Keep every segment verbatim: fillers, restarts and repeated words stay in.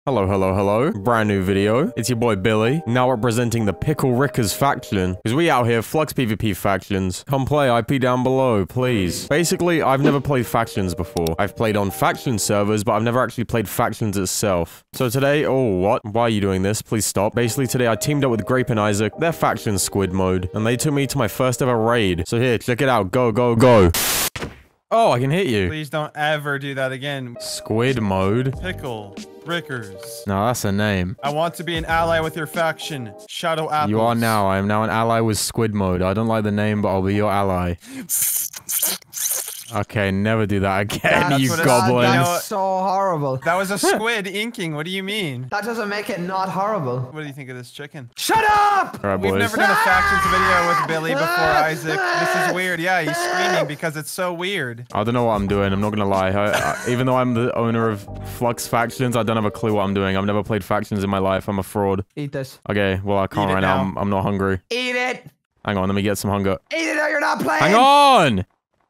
Hello, hello, hello. Brand new video. It's your boy Billy, now representing the Pickle Rickers faction. Because we out here, Flux PvP factions. Come play, I P down below, please. Basically, I've never played factions before. I've played on faction servers, but I've never actually played factions itself. So today, oh, what? Why are you doing this? Please stop. Basically, today I teamed up with Grape and Isaac. They're faction squid mode, and they took me to my first ever raid. So here, check it out. Go, go, go. Oh, I can hit you. Please don't ever do that again. Squid mode. Pickle Rickers. No, that's a name. I want to be an ally with your faction. Shadow Apples. You are now. I am now an ally with squid mode. I don't like the name, but I'll be your ally. Okay, never do that again, That's you what it's- goblin. you know- That's so horrible. That was a squid inking. What do you mean? That doesn't make it not horrible. What do you think of this chicken? Shut up! All right, We've boys. never done a factions video with Billy before, Isaac. This is weird. Yeah, he's screaming because it's so weird. I don't know what I'm doing. I'm not gonna lie. I, I, even though I'm the owner of Flux Factions, I don't have a clue what I'm doing. I've never played factions in my life. I'm a fraud. Eat this. Okay, well I can't Eat it right now. now. I'm, I'm not hungry. Eat it! Hang on, let me get some hunger. Eat it or you're not playing! Hang on!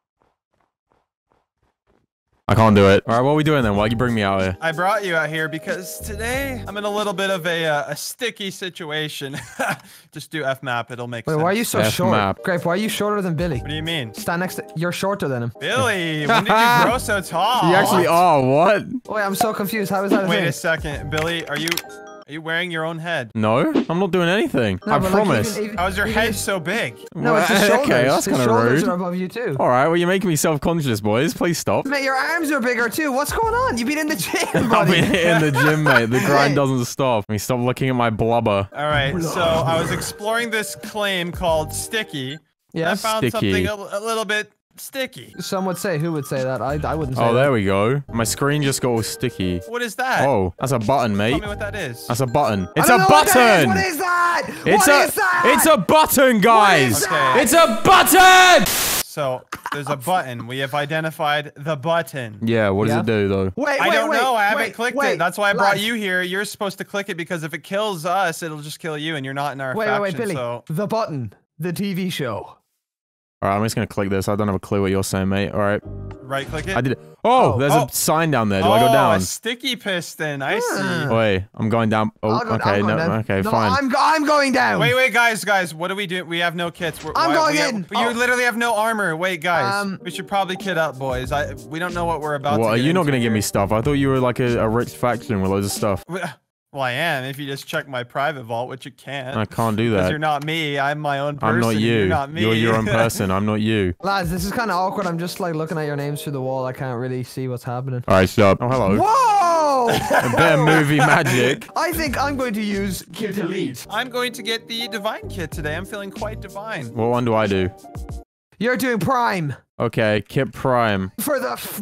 I can't do it. All right, what are we doing then? Why'd you bring me out here? I brought you out here because today I'm in a little bit of a uh, a sticky situation. Just do F map. It'll make Wait, sense. why are you so F short? map. Grape, why are you shorter than Billy? What do you mean? Stand next to- You're shorter than him. Billy, when did you grow so tall? You actually are. What? Wait, I'm so confused. How is that a Wait thing? a second. Billy, are you are you wearing your own head? No, I'm not doing anything. No, I but, like, promise. even- even- How's your even head if- so big? No, it's his Well, shoulders. okay, that's His kinda shoulders rude. are above you too. All right, well, you're making me self-conscious, boys. Please stop. Mate, your arms are bigger too. What's going on? You've been in the gym, I've buddy. been hitting the gym, mate. The grind Hey. doesn't stop. I mean, stop looking at my blubber. All right, so I was exploring this claim called Sticky. and I Yes. found Sticky. something a, a little bit sticky. Some would say. Who would say that? I, I wouldn't say Oh, that. there we go. My screen just got all sticky. What is that? Oh, that's a button, Tell mate. me what that is. That's a button. I It's don't a know what that is. button. What is that? It's What a is that? it's a button, guys. Okay. It's a button. So there's a button. We have identified the button. Yeah, what does Yeah. it do though? Wait, I wait, don't wait, know. I haven't wait, clicked wait, it. That's why I brought lads. you here. You're supposed to click it because if it kills us, it'll just kill you, and you're not in our Wait, faction. wait, wait, Billy. So The button. The T V show. All right, I'm just gonna click this. I don't have a clue what you're saying, mate. All right, right click it. I did it. Oh, Oh. there's Oh. a sign down there. Do oh, I go down? a sticky piston. I Hmm. see. Wait, I'm going down. Oh, I'll go- okay, I'm no, going down. okay, no, fine. I'm, go I'm going down. Wait, wait, guys, guys. What do we do? We have no kits. We're, I'm why- going we have- in. you Oh. literally have no armor. Wait, guys. Um, we should probably kit up, boys. I we don't know what we're about. What? to Are get you not into gonna give here. me stuff? I thought you were like a, a rich faction with loads of stuff. Well, I am. If you just check my private vault, which you can't. I can't do Because that. you're not me. I'm my own person. I'm not and you. You're not me. You're your own person. I'm not you. Lads, this is kind of awkward. I'm just like looking at your names through the wall. I can't really see what's happening. All right, shut up. Oh, hello. Whoa! A bit of movie magic. I think I'm going to use Kit Elite. I'm going to get the divine kit today. I'm feeling quite divine. What one do I do? You're doing Prime. Okay, Kit Prime. For the... F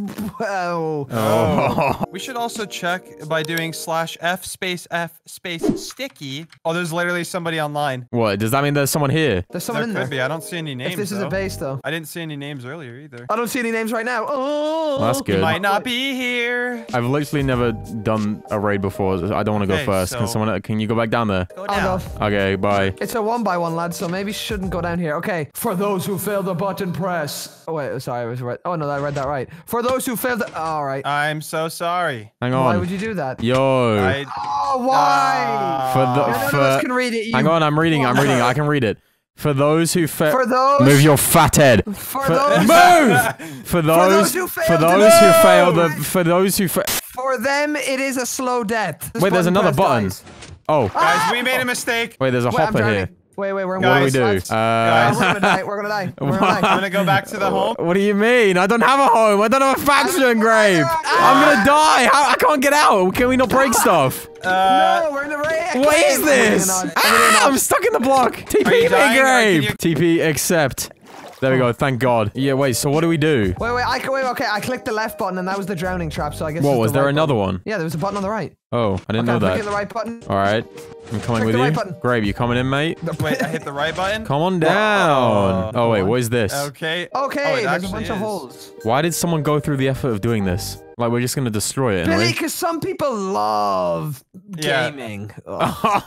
oh. Oh. We should also check by doing slash F space F space sticky. Oh, there's literally somebody online. What? Does that mean there's someone here? There's someone there in could there. be. I don't see any names. If this is though. a base, though. I didn't see any names earlier either. I don't see any names right now. Oh. Well, that's good. Might not be here. I've literally never done a raid before. I don't want to go Okay, first. Can so- someone? Can you go back down there? Go I'll down. go. Okay, bye. It's a one by one, lad, so maybe shouldn't go down here. Okay. For those who failed the button press. Oh, wait. Sorry, I was right. Oh, no, I read that right. For those who failed the... All right. I'm so sorry. Hang Why on. would you do that? Yo. I, Oh, why? For the None of for. us can read it. You Hang on, I'm reading. it, I'm reading. it, I can read it. For those who fa- For those... move your fat head. For For- those... move. For those. those who For failed to those who move. fail the. For those who. Fa- For them, it is a slow death. This Wait, there's button another press button. dies. Oh. guys, we made a mistake. Wait, there's a Wait, I'm hopper drowning. here. Wait, wait, we're in What do we do? lads. Uh, Guys. We're gonna die. We're gonna die. We're gonna I'm die. gonna go back to the home. What do you mean? I don't have a home. I don't have a faction, Grave. I'm gonna die. How, I can't get out. Can we not break stuff? Uh, No, we're in the rain. What is this? I'm Ah, I'm stuck in the block. T Are P you me, dying, or Grave. can T P accept. There we go. Thank God. Yeah. Wait. So what do we do? Wait, wait, I, wait, okay, I clicked the left button and that was the drowning trap, so I guess What it's was the there right another button. one? Yeah, there was a button on the right. Oh, I didn't Okay, know I'm clicking that. the right button. All right. I'm coming Click with the right you. button. Grave, you coming in, mate? wait, I hit the right button. Come on down. Oh wait, what is this? Okay. Okay, Oh, it there's a actually bunch of is. holes. Why did someone go through the effort of doing this? Like we're just gonna destroy it. Billy, Anyway. because some people love Yeah. gaming. Ugh.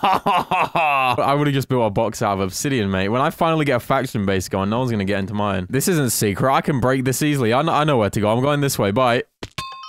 I would have just built a box out of obsidian, mate. When I finally get a faction base going, no one's gonna get into mine. This isn't secret. I can break this easily. I know, I know where to go. I'm going this way. Bye.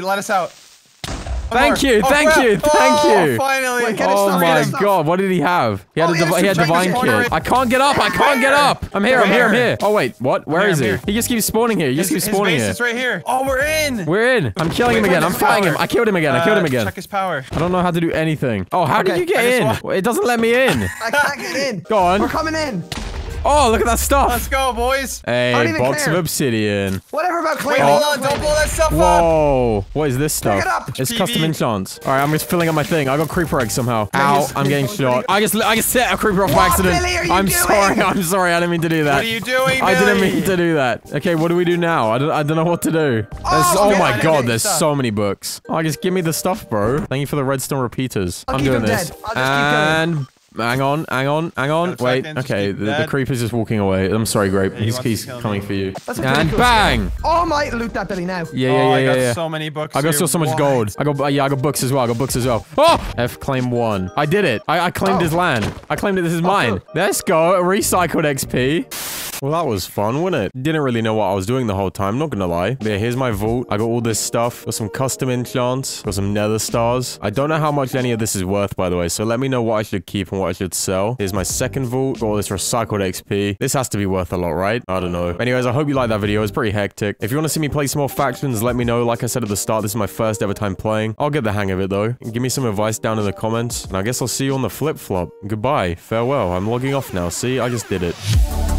let us out. Thank more. you, Oh, thank crap. you, thank oh, you. Finally. Wait, get it, Oh stuff, my get it, stuff. god, what did he have? He had Oh, a he divi- has he had some divine check his kit. corner. I can't get up. I can't get up. I'm here. I'm here. I'm here. Oh wait, what? Where here, is I'm he? here. He just keeps spawning here. He just His, keeps his spawning base here. is right here. Oh, we're in. We're in. I'm killing him Wait, again. I'm where's fighting his him. power? I killed him again. I killed him Uh, again. Check his power. I don't know how to do anything. Oh, how did Okay. you get I just in? It doesn't let me in. I can't get in. Go on. We're coming in. Oh, look at that stuff. Let's go, boys. I don't A even box care. of obsidian. Whatever about Wait, claiming. hold on. Don't blow that stuff up. Whoa. What is this stuff? it up. It's T V. custom enchants. All right, I'm just filling up my thing. I got creeper eggs somehow. Yeah, Ow, he's- I'm he's getting going shot. pretty I just I just set a creeper off by What, accident. Billy, are you I'm doing? sorry. I'm sorry. I didn't mean to do that. What are you doing, I didn't Billy? mean to do that. Okay, what do we do now? I don't, I don't know what to do. There's, Oh, oh okay, my okay, god, okay, there's stuff. so many books. Oh, just give me the stuff, bro. Thank you for the redstone repeaters. I'll I'm keep doing him this. dead. I'll just keep and hang on, hang on, hang on. Got a Wait, second, just okay, keep the, the dead. creeper's just walking away. I'm sorry, Grape. he He's, wants to he's kill me. coming for you. That's a pretty And cool bang! Oh my, loot that Billy now. Yeah, Oh, yeah, I yeah, got yeah. so many books. I got here. still so much What? gold. I got, uh, yeah, I got books as well. I got books as well. Oh! F claim one. I did it. I, I claimed Oh. his land. I claimed it. This is mine. cool. Let's go. Recycled X P. Well, that was fun, wasn't it? Didn't really know what I was doing the whole time, not gonna lie. But yeah, here's my vault. I got all this stuff. Got some custom enchants. Got some nether stars. I don't know how much any of this is worth, by the way, so let me know what I should keep and what I should sell. Here's my second vault. Got all this recycled X P. This has to be worth a lot, right? I don't know. Anyways, I hope you liked that video. It's pretty hectic. If you want to see me play some more factions, let me know. Like I said at the start, this is my first ever time playing. I'll get the hang of it, though. Give me some advice down in the comments, and I guess I'll see you on the flip-flop. Goodbye. Farewell. I'm logging off now. See? I just did it.